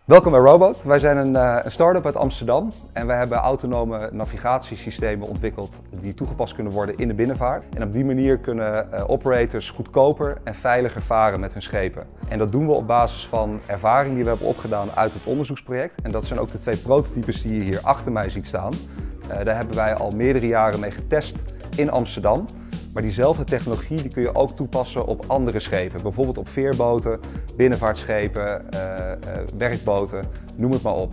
Welkom bij Robot. Wij zijn een start-up uit Amsterdam en wij hebben autonome navigatiesystemen ontwikkeld die toegepast kunnen worden in de binnenvaart. En op die manier kunnen operators goedkoper en veiliger varen met hun schepen. En dat doen we op basis van ervaring die we hebben opgedaan uit het onderzoeksproject. En dat zijn ook de twee prototypes die je hier achter mij ziet staan. Daar hebben wij al meerdere jaren mee getest in Amsterdam. Maar diezelfde technologie die kun je ook toepassen op andere schepen. Bijvoorbeeld op veerboten, binnenvaartschepen, werkboten, noem het maar op.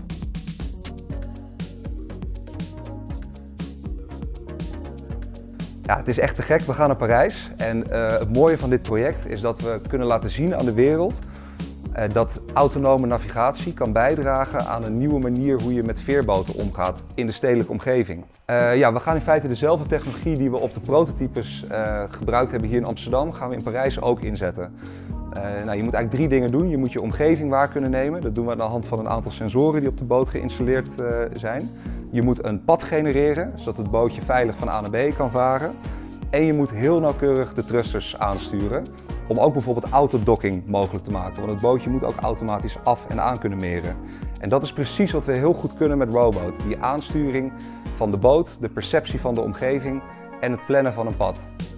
Ja, het is echt te gek. We gaan naar Parijs. En het mooie van dit project is dat we kunnen laten zien aan de wereld dat autonome navigatie kan bijdragen aan een nieuwe manier hoe je met veerboten omgaat in de stedelijke omgeving. We gaan in feite dezelfde technologie die we op de prototypes gebruikt hebben hier in Amsterdam, gaan we in Parijs ook inzetten. Je moet eigenlijk drie dingen doen. Je moet je omgeving waar kunnen nemen. Dat doen we aan de hand van een aantal sensoren die op de boot geïnstalleerd zijn. Je moet een pad genereren, zodat het bootje veilig van A naar B kan varen. En je moet heel nauwkeurig de thrusters aansturen, om ook bijvoorbeeld autodocking mogelijk te maken. Want het bootje moet ook automatisch af en aan kunnen meren. En dat is precies wat we heel goed kunnen met Robot. Die aansturing van de boot, de perceptie van de omgeving en het plannen van een pad.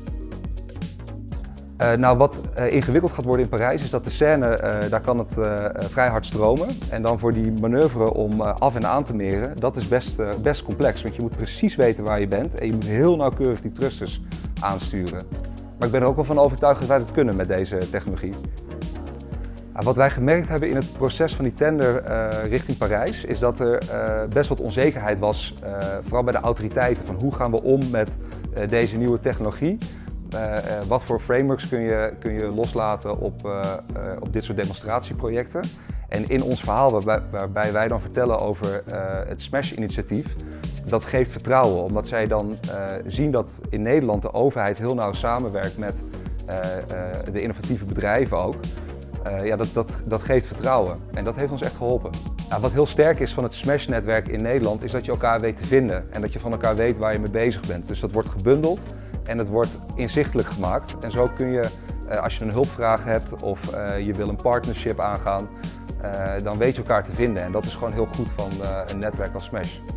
Wat ingewikkeld gaat worden in Parijs is dat de Seine, daar kan het vrij hard stromen. En dan voor die manoeuvre om af en aan te meren, dat is best complex. Want je moet precies weten waar je bent en je moet heel nauwkeurig die thrusters aansturen. Maar ik ben er ook wel van overtuigd dat wij dat kunnen met deze technologie. Wat wij gemerkt hebben in het proces van die tender richting Parijs is dat er best wat onzekerheid was, vooral bij de autoriteiten, van hoe gaan we om met deze nieuwe technologie. Wat voor frameworks kun je loslaten op dit soort demonstratieprojecten. En in ons verhaal, waarbij wij dan vertellen over het SMASH-initiatief, dat geeft vertrouwen. Omdat zij dan zien dat in Nederland de overheid heel nauw samenwerkt met de innovatieve bedrijven ook. Dat geeft vertrouwen en dat heeft ons echt geholpen. Wat heel sterk is van het SMASH-netwerk in Nederland is dat je elkaar weet te vinden en dat je van elkaar weet waar je mee bezig bent. Dus dat wordt gebundeld en het wordt inzichtelijk gemaakt. En zo kun je, als je een hulpvraag hebt of je wil een partnership aangaan, dan weet je elkaar te vinden. En dat is gewoon heel goed van een netwerk als SMASH.